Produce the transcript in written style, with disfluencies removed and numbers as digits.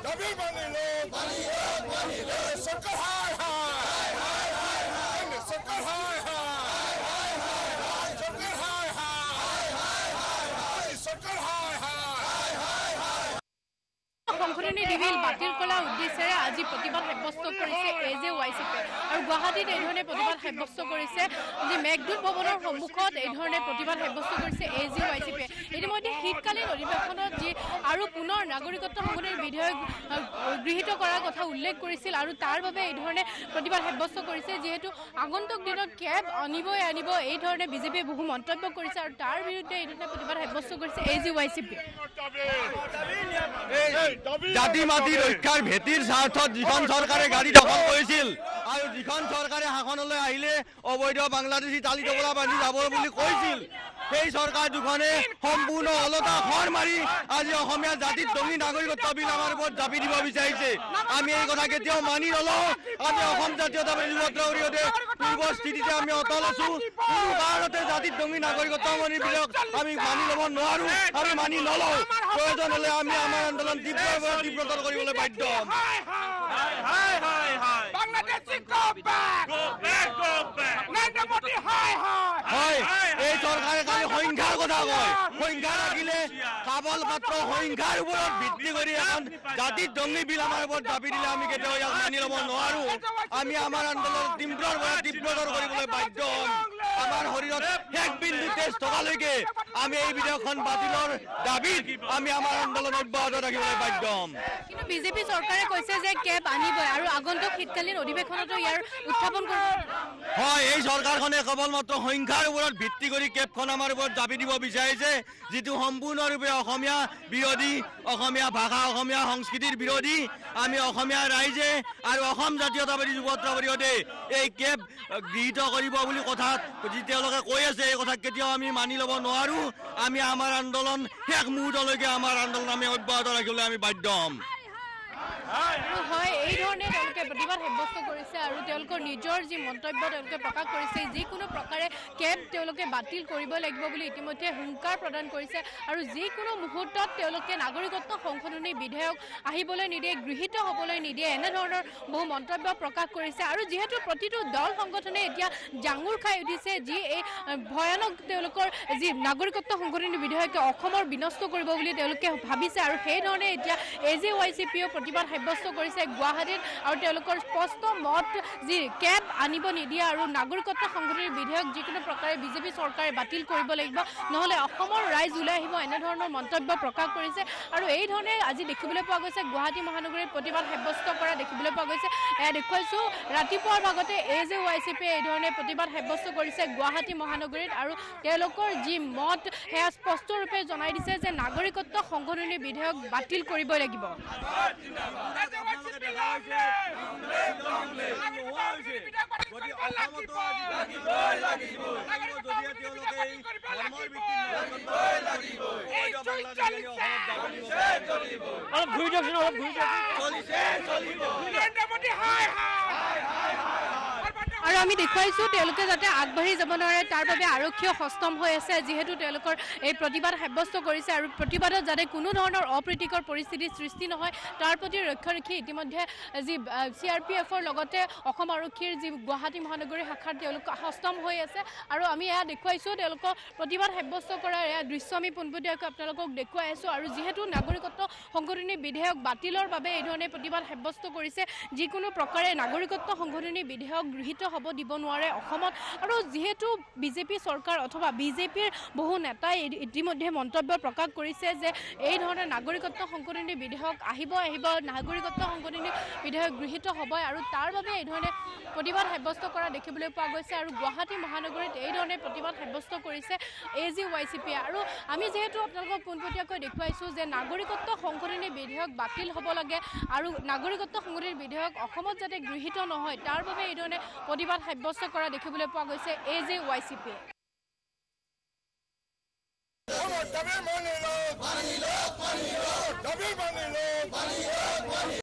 দাবী মানি লো চৰকাৰ হায় হায় চৰকাৰ হায় হায় চৰকাৰ হায় হায় চৰকাৰ হায় হায় সংশোধনী বিল বাতিল কৰাৰ উদ্দেশ্যেৰে আজি প্ৰতিবাদ সাব্যস্ত কৰিছে AJYCP আৰু গুৱাহাটীত এই ধৰণে প্ৰতিবাদ সাব্যস্ত কৰিছে যে মেঘদূত ভৱনৰ সন্মুখত এই ধৰণে প্ৰতিবাদ সাব্যস্ত কৰিছে AJYCP ইতিমধ্যে শীতকালীন অধিৱেশনত যি আৰু পুনৰ নাগৰিকত্ব সংশোধনী বিধেয়ক গৃহীত কৰাৰ কথা উল্লেখ কৰিছিল আৰু তাৰ বাবে এই ধৰণে প্ৰতিবাদ সাব্যস্ত কৰিছে যিহেতু আগন্তুক দিনত কেব আনিব এই ধৰণে বিজেপিয়ে বহু মন্তব্য কৰিছে আৰু তাৰ বিৰুদ্ধে এই ধৰণে প্ৰতিবাদ সাব্যস্ত কৰিছে AJYCP জাতি মাটি ৰক্ষাৰ ভেটিৰ স্বাৰ্থত যিখন চৰকাৰে গাড়ী দখল কৰিছিল আৰু যিখন চৰকাৰে শাসনলৈ আহিলে অবৈধ বাংলাদেশী তালি টপলা বান্ধি যাব বুলি কৈছিল সেই চৰকাৰ দুখনে সম্পূৰ্ণ অলতা খৰ মাৰি আজি অসমীয়া জাতিত দঙি নাগৰিকত্ব বিল আমাৰ ওপৰত জাপি দিব বিচাৰিছে আমি এই কথা কেতিয়াও মানি নলওঁ আমি অসম জাতীয়তাবাদী যুৱদলৰ জৰিয়তে পূৰ্বৰ স্থিতিতে আমি অটল আছো কোনো কাৰণতে জাতিত দঙি নাগৰিকত্ব বিলক আমি মানি ল'ব নোৱাৰো আমি মানি নলওঁ প্ৰয়োজন হ'লে আমি আমাৰ আন্দোলন তীব্ৰতৰ কৰিবলৈ বাধ্য হ'ম হয় এই চৰকাৰে খালি সংখ্যাৰ কথা কয় সংখ্যা থাকিলে কেৱল মাত্ৰ সংখ্যাৰ ওপৰত ভিত্তি কৰি এখন জাতিৰ দঙি বিল আমাৰ ওপৰত জাপি দিলে আমি কেতিয়াও ইয়াক মানি ল'ব নোৱাৰো আমি আমাৰ আন্দোলন তীব্ৰতৰ কৰিবলৈ বাধ্য হ'ম আমাৰ শৰীৰত শেষ বিন্দু তেজ থকালৈকে আমি এই বিধেয়কখন বাতিলৰ দাবীত আমি আমাৰ আন্দোলন অব্যাহত ৰাখিবলৈ বাধ্য হ'ম কিন্তু বিজেপি চৰকাৰে কৈছে যে কেব আনিবই আৰু আগন্তুক শীতকালীন অধিৱেশনতো ইয়াৰ উত্থাপন কৰিব হয় এই চৰকাৰখনে কেৱল মাত্ৰ সংখ্যাৰ ওপৰত ভিত্তি কৰি কেবখন আমাৰ ওপৰত জাপি দিব বিচাৰিছে যিটো সম্পূৰ্ণৰূপে অসমীয়া বিৰোধী অসমীয়া ভাষা অসমীয়া সংস্কৃতিৰ বিৰোধী আমি অসমীয়া ৰাইজে আৰু অসম জাতীয়তাবাদী যুৱদলৰ জৰিয়তে এই কেব গৃহীত কৰিব বুলি কথাত যি তেওঁলোকে কৈ আছে এই কথা কেতিয়াও আমি মানি ল'ব নোৱাৰো আমি আমাৰ আন্দোলন শেষ মুহূৰ্তলৈকে আমাৰ আন্দোলন আমি অব্যাহত ৰাখিবলৈ আমি বাধ্য হ'ম হয় এই ধৰণে তেওঁলোকে প্ৰতিবাদ সাব্যস্ত কৰিছে আৰু তেওঁলোকৰ নিজৰ যি মন্তব্য তেওঁলোকে প্ৰকাশ কৰিছে যিকোনো প্ৰকাৰে কেব তেওঁলোকে বাতিল কৰিব লাগিব বুলি ইতিমধ্যে হুংকাৰ প্ৰদান কৰিছে আৰু যিকোনো মুহূৰ্তত তেওঁলোকে নাগৰিকত্ব সংশোধনী বিধেয়ক আহিবলৈ নিদিয়ে গৃহীত হ'বলৈ নিদিয়ে এনেধৰণৰ বহু মন্তব্য প্ৰকাশ কৰিছে আৰু যিহেতু প্ৰতিটো দল সংগঠনে এতিয়া জাঙুৰ খাই উঠিছে যি এই ভয়ানক তেওঁলোকৰ যি নাগৰিকত্ব সংশোধনী বিধেয়কে অসমৰ বিনষ্ট কৰিব বুলি তেওঁলোকে ভাবিছে আৰু সেইধৰণে এতিয়া AJYCPও প্ৰতিবাদ সাব্যস্ত কৰিছে গুৱাহাটীত আৰু তেওঁলোকৰ স্পষ্ট মত যি কেব আনিব নিদিয়ে আৰু নাগৰিকত্ব সংশোধনী বিধেয়ক যিকোনো প্ৰকাৰে বিজেপি চৰকাৰে বাতিল কৰিব লাগিব নহ'লে অসমৰ ৰাইজ ওলাই আহিব এনেধৰণৰ মন্তব্য প্ৰকাশ কৰিছে আৰু এই ধৰণে আজি দেখিবলৈ পোৱা গৈছে গুৱাহাটী মহানগৰীত প্ৰতিবাদ সাব্যস্ত কৰা দেখিবলৈ পোৱা গৈছে এয়া দেখুৱাইছোঁ ৰাতিপুৱাৰ ভাগতে AJYCP এই ধৰণে প্ৰতিবাদ সাব্যস্ত কৰিছে গুৱাহাটী মহানগৰীত আৰু তেওঁলোকৰ যি মত সেয়া স্পষ্টৰূপে জনাই দিছে যে নাগৰিকত্ব সংশোধনী বিধেয়ক বাতিল কৰিব লাগিব আৰু আমি দেখুৱাইছোঁ তেওঁলোকে যাতে আগবাঢ়ি যাব নোৱাৰে তাৰ বাবে আৰক্ষীয়ে সষ্টম হৈ আছে যিহেতু তেওঁলোকৰ এই প্ৰতিবাদ সাব্যস্ত কৰিছে আৰু প্ৰতিবাদত যাতে কোনো ধৰণৰ অপ্ৰীতিকৰ পৰিস্থিতিৰ সৃষ্টি নহয় তাৰ প্ৰতি লক্ষ্য ৰাখি ইতিমধ্যে যি CRPFৰ লগতে অসম আৰক্ষীৰ যি গুৱাহাটী মহানগৰী শাখাৰ তেওঁলোক সষ্টম হৈ আছে আৰু আমি এয়া দেখুৱাইছোঁ তেওঁলোকৰ প্ৰতিবাদ সাব্যস্ত কৰাৰ এয়া দৃশ্য আমি পোনপটীয়াকৈ আপোনালোকক দেখুৱাই আছোঁ আৰু যিহেতু নাগৰিকত্ব সংশোধনী বিধেয়ক বাতিলৰ বাবে এই ধৰণে প্ৰতিবাদ সাব্যস্ত কৰিছে যিকোনো প্ৰকাৰে নাগৰিকত্ব সংশোধনী বিধেয়ক গৃহীত হ'ব দিব নোৱাৰে অসমত আৰু যিহেতু বিজেপি চৰকাৰ অথবা বিজেপিৰ বহু নেতাই ইতিমধ্যে মন্তব্য প্ৰকাশ কৰিছে যে এই ধৰণৰ নাগৰিকত্ব সংশোধনী বিধেয়ক আহিব নাগৰিকত্ব সংশোধনী বিধেয়ক গৃহীত হ'ব আৰু তাৰ বাবে এই ধৰণে প্ৰতিবাদ সাব্যস্ত কৰা দেখিবলৈ পোৱা গৈছে আৰু গুৱাহাটী মহানগৰীত এই ধৰণে প্ৰতিবাদ সাব্যস্ত কৰিছে AJYCP আৰু আমি যিহেতু আপোনালোকক পোনপটীয়াকৈ দেখুৱাইছোঁ যে নাগৰিকত্ব সংশোধনী বিধেয়ক বাতিল হ'ব লাগে আৰু নাগৰিকত্ব সংশোধনী বিধেয়ক অসমত যাতে গৃহীত নহয় তাৰ বাবে এই ধৰণে প্ৰতিবাদ সাব্যস্ত কৰা দেখিবলৈ পোৱা গৈছে AJYCP দাবী মানি লো